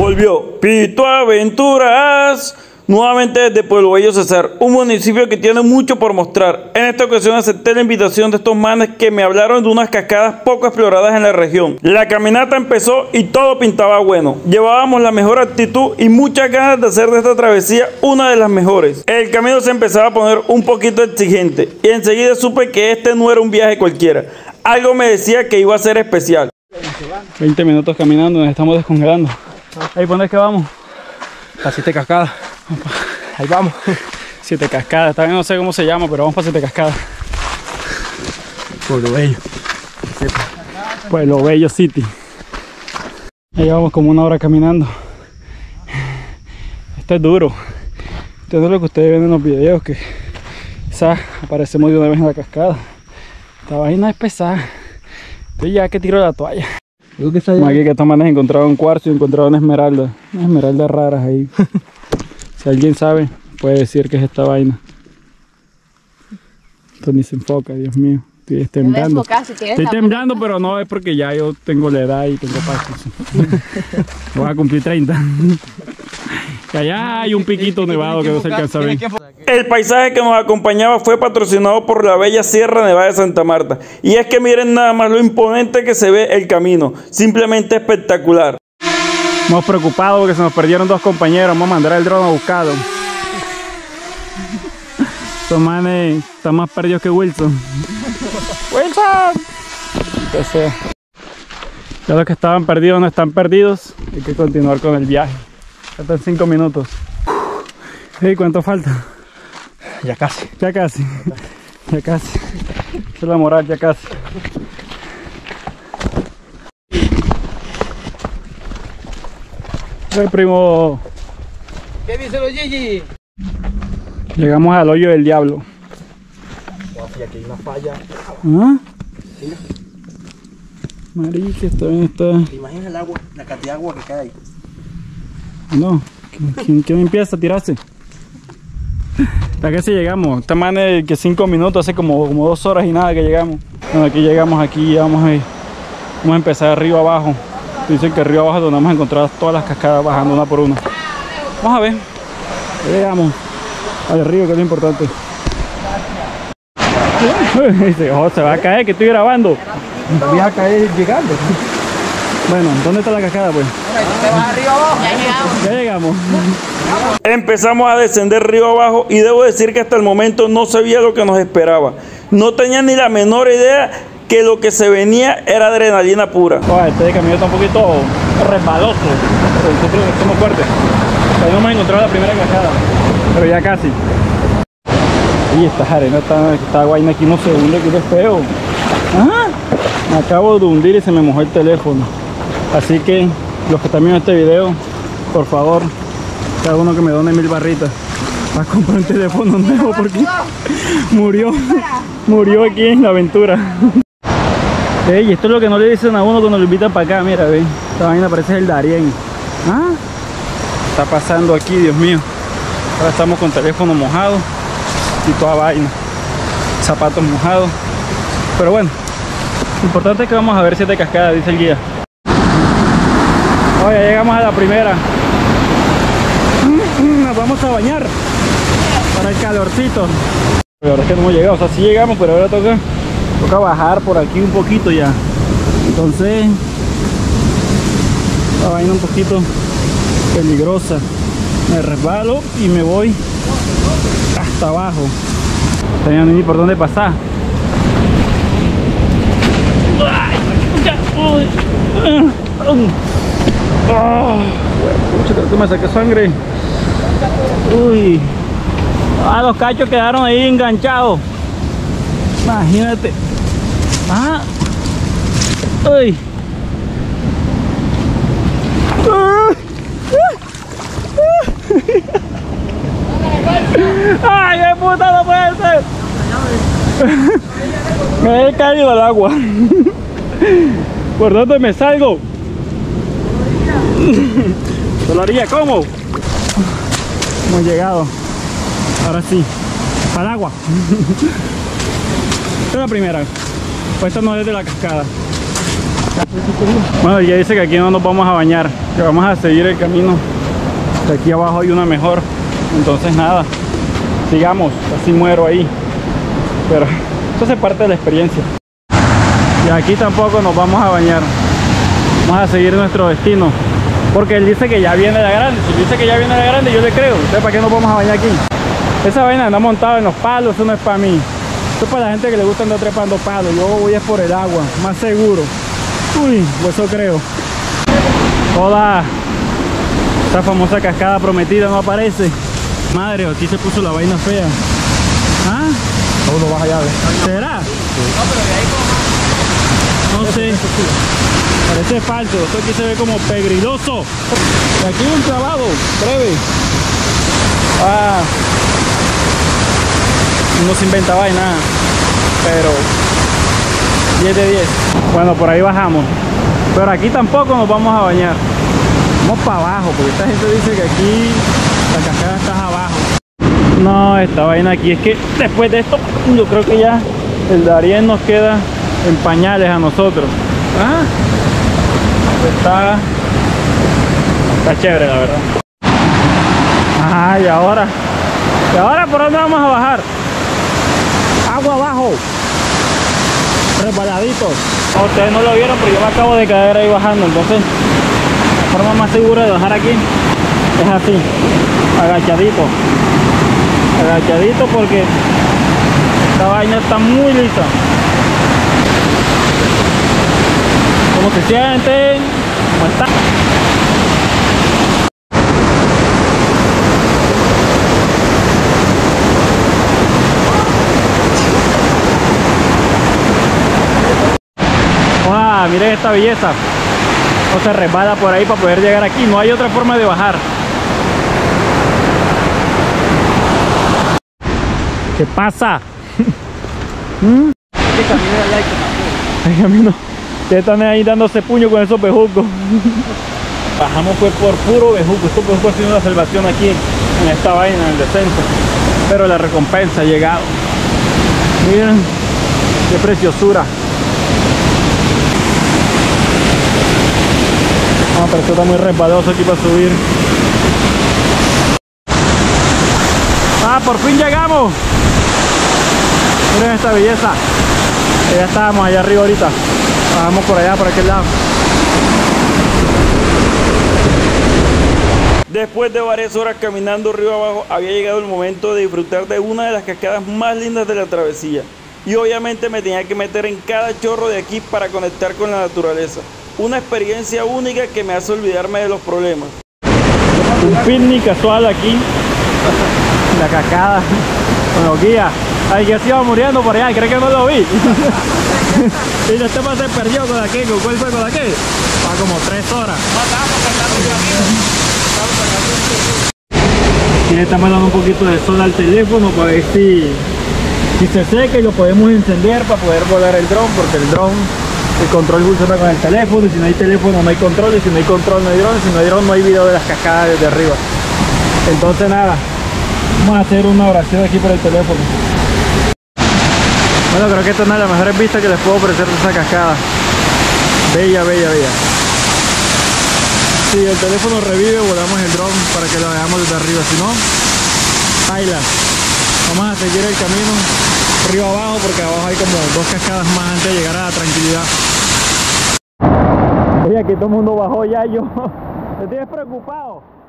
Volvió Pito Aventuras nuevamente desde Pueblo Bello, Cesar, un municipio que tiene mucho por mostrar. En esta ocasión acepté la invitación de estos manes que me hablaron de unas cascadas poco exploradas en la región. La caminata empezó y todo pintaba bueno. Llevábamos la mejor actitud y muchas ganas de hacer de esta travesía una de las mejores. El camino se empezaba a poner un poquito exigente y enseguida supe que este no era un viaje cualquiera. Algo me decía que iba a ser especial. 20 minutos caminando, nos estamos descongelando. Ahí, ¿por dónde es que vamos? A 7 cascadas. Ahí vamos. 7 cascadas, también no sé cómo se llama, pero vamos para 7 cascadas. Pueblo Bello. Pueblo Bello City. Ahí vamos como una hora caminando. Esto es duro. Esto no es lo que ustedes ven en los videos, que quizás aparecemos de una vez en la cascada. Esta vaina es pesada. Estoy ya que tiro la toalla. Creo que está allá. Aquí que estos manes encontraron cuarzo y encontraron esmeraldas. Unas esmeraldas raras ahí. Si alguien sabe, puede decir que es esta vaina. Esto ni se enfoca, Dios mío. Estoy temblando. Estoy temblando, pero no es porque ya yo tengo la edad y tengo Parkinson. Voy a cumplir 30. Y allá hay un piquito nevado que no se alcanza a ver. El paisaje que nos acompañaba fue patrocinado por la bella Sierra Nevada de Santa Marta. Y es que miren nada más lo imponente que se ve el camino. Simplemente espectacular. Estamos preocupados porque se nos perdieron 2 compañeros. Vamos a mandar el dron a buscarlo. Estos manes están más perdidos que Wilson. ¡Wilson! Que sea. Ya los que estaban perdidos no están perdidos. Hay que continuar con el viaje. Faltan 5 minutos. ¿Y cuánto falta? Ya casi. Ya casi. Ya casi. Esa es la moral, ya casi. ¡Hey, primo! ¿Qué dicen los Gigi? Llegamos al hoyo del diablo. Aquí hay una falla. ¿Ah? Marica, esto bien está. ¿Te imaginas el agua, la cantidad de agua que cae ahí? No, ¿quién empieza a tirarse? ¿Para qué si llegamos? Esta man es que 5 minutos, hace como 2 horas y nada que llegamos. Bueno, aquí llegamos, aquí vamos a empezar arriba abajo. Dicen que arriba abajo es donde vamos a encontrar todas las cascadas bajando una por una. Vamos a ver. Llegamos al río, que es lo importante. Dice, oh, se va a caer, que estoy grabando. Voy a caer llegando. Bueno, ¿dónde está la cascada pues? ¿Te vas arriba abajo? Ya llegamos. Empezamos a descender río abajo y debo decir que hasta el momento no sabía lo que nos esperaba. No tenía ni la menor idea que lo que se venía era adrenalina pura. Oh, este camino está un poquito resbaloso. Nosotros somos fuertes. Ahí no hemos encontrado la primera cascada, pero ya casi. Y esta arena, esta vaina aquí no se hunde, que es feo. ¡Ah! Me acabo de hundir y se me mojó el teléfono. Así que los que están viendo este video, por favor, cada uno que me done 1000 barritas para comprar un teléfono nuevo, porque murió aquí en la aventura. Ey, esto es lo que no le dicen a uno cuando lo invitan para acá. Mira, ve, esta vaina parece el Darién. ¿Ah? Está pasando aquí, Dios mío. Ahora estamos con teléfono mojado y toda vaina, zapatos mojados, pero bueno, lo importante es que vamos a ver 7 cascadas, dice el guía. Oh, ya llegamos a la primera. Nos vamos a bañar para el calorcito. Pero ahora es que no hemos llegado, o sea, sí llegamos, pero ahora toca bajar por aquí un poquito ya. Entonces la vaina un poquito peligrosa. Me resbalo y me voy hasta abajo. Tenía ni por dónde pasar. Creo que me saqué sangre. Uy. Ah, los cachos quedaron ahí enganchados. Imagínate. Ah. Uy. ¡Ay, qué puta, no puede ser! Me he caído al agua. ¿Por dónde me salgo? Solaría, ¿cómo? Hemos llegado. Ahora sí, al agua. Esta es la primera. Pues esta no es de la cascada. Bueno, ya dice que aquí no nos vamos a bañar, que vamos a seguir el camino. De aquí abajo hay una mejor. Entonces nada, sigamos, así muero ahí. Pero eso hace parte de la experiencia. Y aquí tampoco nos vamos a bañar. Vamos a seguir nuestro destino. Porque él dice que ya viene la grande. Si dice que ya viene la grande, yo le creo. Entonces, ¿para qué nos vamos a bañar aquí? Esa vaina anda montada en los palos, eso no es para mí. Esto es para la gente que le gusta andar trepando palos. Yo voy es por el agua, más seguro. Uy, pues eso creo. Hola. Esta famosa cascada prometida no aparece. Madre, aquí se puso la vaina fea. ¿Ah? Aún no vas allá, ¿ves? ¿Será? No sé. Parece falso. Esto aquí se ve como pegriloso. Y aquí un clavado breve. Ah. No se inventa vaina. Pero 10 de 10. Bueno, por ahí bajamos. Pero aquí tampoco nos vamos a bañar. Vamos para abajo, porque esta gente dice que aquí la cascada está abajo. No, esta vaina aquí es que después de esto yo creo que ya el Darién nos queda en pañales a nosotros. ¿Ah? Está chévere, la verdad. Ah, ¿y ahora por dónde vamos a bajar? Agua abajo, resbaladitos. Ustedes no lo vieron, pero yo me acabo de caer ahí bajando. Entonces la forma más segura de bajar aquí es así, agachadito porque esta vaina está muy lisa. ¿Cómo se sienten? ¿Cómo están? ¡Wow! Miren esta belleza. No se resbala por ahí para poder llegar aquí. No hay otra forma de bajar. ¿Qué pasa? Este camino es like. El camino. Ustedes están ahí dándose puño con esos bejucos. Bajamos fue por puro bejuco. Estos bejucos ha sido una salvación aquí en esta vaina, en el descenso. Pero la recompensa ha llegado. Miren qué preciosura. No, pero esto está muy resbaloso aquí para subir. ¡Ah, por fin llegamos! Miren esta belleza. Ya estábamos allá arriba ahorita. Bajamos por allá, por aquel lado. Después de varias horas caminando río abajo, había llegado el momento de disfrutar de una de las cascadas más lindas de la travesía. Y obviamente me tenía que meter en cada chorro de aquí para conectar con la naturaleza. Una experiencia única que me hace olvidarme de los problemas. Un picnic casual aquí. La cascada. Con los guías. Ay, que se iba muriendo por allá, creo que no lo vi. Y este tema se perdió con aquel. ¿Cuál fue con aquel? Va como 3 horas. Y le estamos dando un poquito de sol al teléfono para ver si se seca y lo podemos encender para poder volar el dron, porque el control funciona con el teléfono, y si no hay teléfono no hay control, y si no hay control no hay dron, y si no hay dron no hay video de las cascadas desde arriba. Entonces nada, vamos a hacer una oración aquí por el teléfono. Bueno, creo que esta es una de las mejores vistas que les puedo ofrecer de esa cascada. Bella, bella, bella. Si el teléfono revive, volamos el dron para que lo veamos desde arriba, si no, baila. Vamos a seguir el camino río abajo, porque abajo hay como 2 cascadas más antes de llegar a la tranquilidad. Oye, aquí todo el mundo bajó ya, yo estoy preocupado.